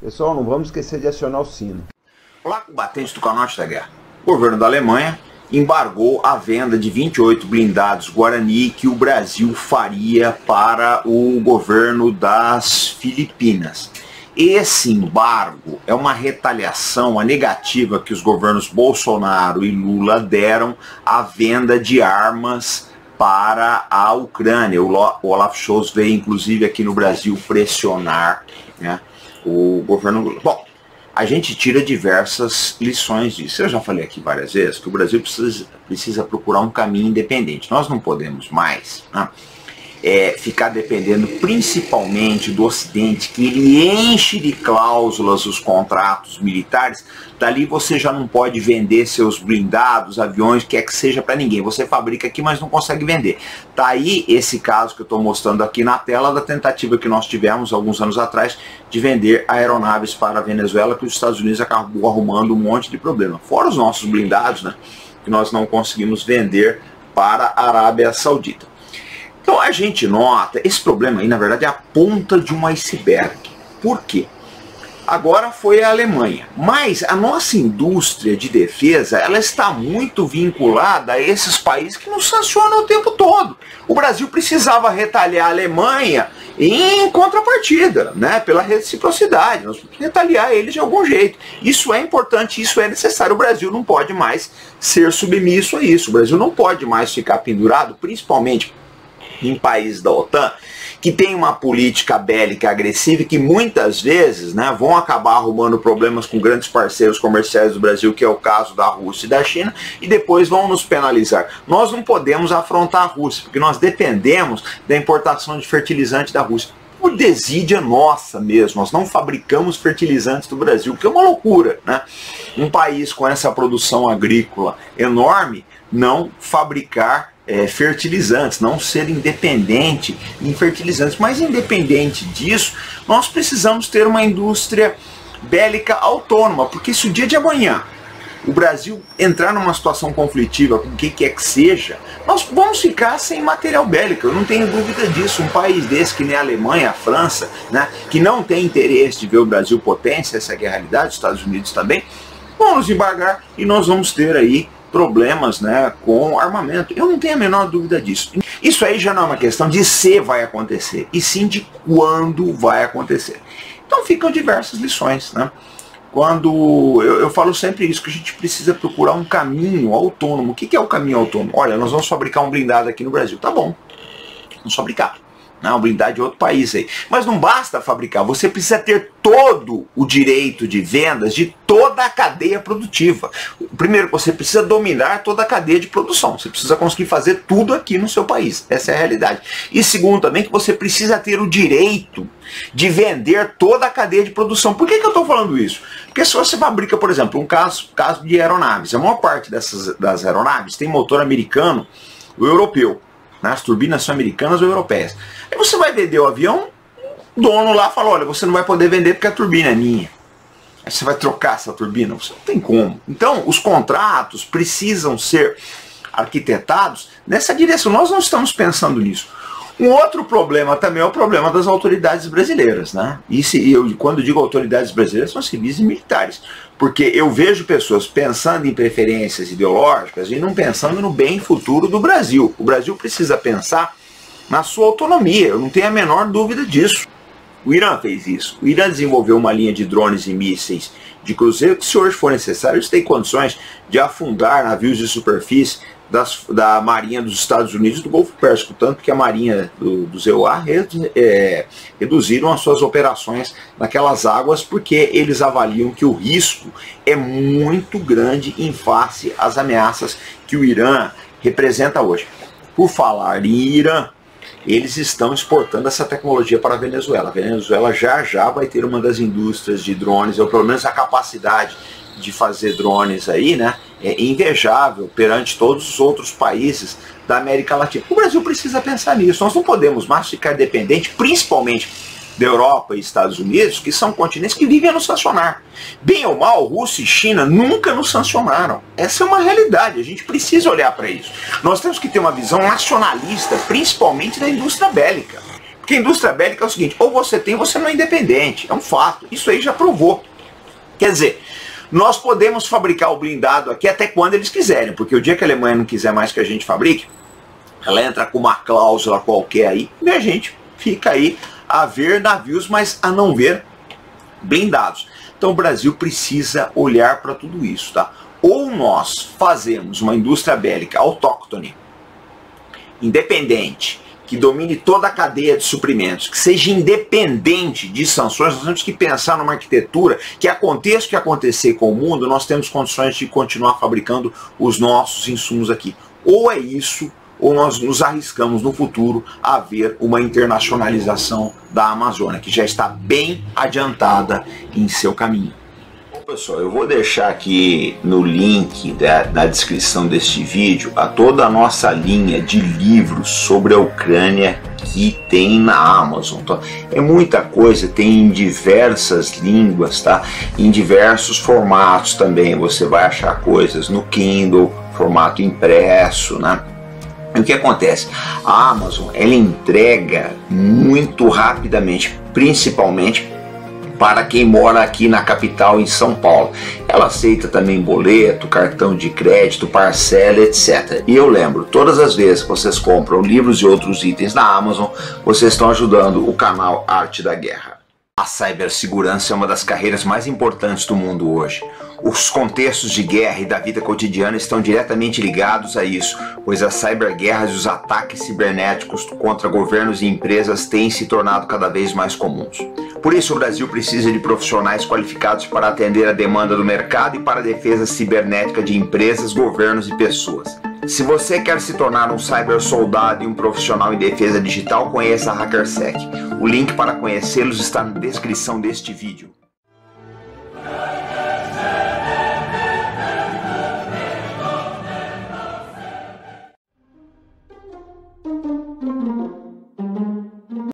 Pessoal, não vamos esquecer de acionar o sino. Olá, combatentes do Canote da Guerra. O governo da Alemanha embargou a venda de 28 blindados Guarani que o Brasil faria para o governo das Filipinas. Esse embargo é uma retaliação, a negativa que os governos Bolsonaro e Lula deram à venda de armas para a Ucrânia. O Olaf Scholz veio inclusive aqui no Brasil pressionar, né, o governo Lula. Bom, a gente tira diversas lições disso. Eu já falei aqui várias vezes que o Brasil precisa procurar um caminho independente. Nós não podemos mais, né, ficar dependendo principalmente do Ocidente, que ele enche de cláusulas os contratos militares. Dali você já não pode vender seus blindados, aviões, quer que seja para ninguém. Você fabrica aqui, mas não consegue vender. Tá aí esse caso que eu estou mostrando aqui na tela da tentativa que nós tivemos alguns anos atrás de vender aeronaves para a Venezuela, que os Estados Unidos acabou arrumando um monte de problema. Fora os nossos blindados, né, que nós não conseguimos vender para a Arábia Saudita. Então a gente nota, esse problema aí na verdade é a ponta de um iceberg. Por quê? Agora foi a Alemanha, mas a nossa indústria de defesa, ela está muito vinculada a esses países que nos sancionam o tempo todo. O Brasil precisava retalhar a Alemanha em contrapartida, né, pela reciprocidade. Nós precisamos retaliar eles de algum jeito. Isso é importante, isso é necessário. O Brasil não pode mais ser submisso a isso. O Brasil não pode mais ficar pendurado, principalmente em países da OTAN, que tem uma política bélica agressiva e que muitas vezes, né, vão acabar arrumando problemas com grandes parceiros comerciais do Brasil, que é o caso da Rússia e da China, e depois vão nos penalizar. Nós não podemos afrontar a Rússia, porque nós dependemos da importação de fertilizante da Rússia. Por desídia nossa mesmo, nós não fabricamos fertilizantes do Brasil, que é uma loucura, né? Um país com essa produção agrícola enorme, não fabricar fertilizantes, não ser independente em fertilizantes. Mas independente disso, nós precisamos ter uma indústria bélica autônoma, porque se o dia de amanhã o Brasil entrar numa situação conflitiva com o que quer que seja, nós vamos ficar sem material bélico, eu não tenho dúvida disso. Um país desse que nem a Alemanha, a França, né, que não tem interesse de ver o Brasil potência, essa é a realidade, os Estados Unidos também, vão nos embargar e nós vamos ter aí problemas, né, com armamento. Eu não tenho a menor dúvida disso. Isso aí já não é uma questão de se vai acontecer, e sim de quando vai acontecer. Então ficam diversas lições, né? Quando eu falo sempre isso, que a gente precisa procurar um caminho autônomo. O que é o caminho autônomo? Olha, nós vamos fabricar um blindado aqui no Brasil. Tá bom, vamos fabricar. Não, blindado de outro país aí. Mas não basta fabricar, você precisa ter todo o direito de vendas de toda a cadeia produtiva. Primeiro, você precisa dominar toda a cadeia de produção. Você precisa conseguir fazer tudo aqui no seu país. Essa é a realidade. E segundo também, que você precisa ter o direito de vender toda a cadeia de produção. Por que eu estou falando isso? Porque se você fabrica, por exemplo, um caso de aeronaves, a maior parte das aeronaves tem motor americano ou europeu. As turbinas são americanas ou europeias. Aí você vai vender o avião, o dono lá fala, olha, você não vai poder vender porque a turbina é minha. Aí você vai trocar essa turbina? Você não tem como. Então, os contratos precisam ser arquitetados nessa direção. Nós não estamos pensando nisso. Um outro problema também é o problema das autoridades brasileiras, né? Quando digo autoridades brasileiras, são civis e militares. Porque eu vejo pessoas pensando em preferências ideológicas e não pensando no bem futuro do Brasil. O Brasil precisa pensar na sua autonomia, eu não tenho a menor dúvida disso. O Irã fez isso. O Irã desenvolveu uma linha de drones e mísseis de cruzeiro que, se hoje for necessário, eles têm condições de afundar navios de superfície da Marinha dos Estados Unidos e do Golfo Pérsico, tanto que a Marinha dos EUA reduziram as suas operações naquelas águas porque eles avaliam que o risco é muito grande em face às ameaças que o Irã representa hoje. Por falar em Irã, eles estão exportando essa tecnologia para a Venezuela. A Venezuela já vai ter uma das indústrias de drones, ou pelo menos a capacidade de fazer drones aí, né, é invejável perante todos os outros países da América Latina. O Brasil precisa pensar nisso. Nós não podemos mais ficar dependente, principalmente da Europa e Estados Unidos, que são continentes que vivem a nos sancionar. Bem ou mal, Rússia e China nunca nos sancionaram. Essa é uma realidade, a gente precisa olhar para isso. Nós temos que ter uma visão nacionalista, principalmente da indústria bélica. Porque a indústria bélica é o seguinte, ou você tem ou você não é independente, é um fato, isso aí já provou. Quer dizer, nós podemos fabricar o blindado aqui até quando eles quiserem, porque o dia que a Alemanha não quiser mais que a gente fabrique, ela entra com uma cláusula qualquer aí, e a gente fica aí a ver navios, mas a não ver blindados. Então o Brasil precisa olhar para tudo isso, tá? Ou nós fazemos uma indústria bélica autóctone, independente, que domine toda a cadeia de suprimentos, que seja independente de sanções. Nós temos que pensar numa arquitetura que, aconteça o que acontecer com o mundo, nós temos condições de continuar fabricando os nossos insumos aqui. Ou é isso, ou nós nos arriscamos no futuro a ver uma internacionalização da Amazônia, que já está bem adiantada em seu caminho. Pessoal, eu vou deixar aqui no link da descrição deste vídeo a toda a nossa linha de livros sobre a Ucrânia que tem na Amazon, tá? É muita coisa, tem em diversas línguas, tá? Em diversos formatos também, você vai achar coisas no Kindle, formato impresso, né? E o que acontece? A Amazon, ela entrega muito rapidamente, principalmente para quem mora aqui na capital, em São Paulo. Ela aceita também boleto, cartão de crédito, parcela, etc. E eu lembro, todas as vezes que vocês compram livros e outros itens na Amazon, vocês estão ajudando o canal Arte da Guerra. A cibersegurança é uma das carreiras mais importantes do mundo hoje. Os contextos de guerra e da vida cotidiana estão diretamente ligados a isso, pois as ciberguerras e os ataques cibernéticos contra governos e empresas têm se tornado cada vez mais comuns. Por isso, o Brasil precisa de profissionais qualificados para atender a demanda do mercado e para a defesa cibernética de empresas, governos e pessoas. Se você quer se tornar um cybersoldado e um profissional em defesa digital, conheça a HackerSec. O link para conhecê-los está na descrição deste vídeo.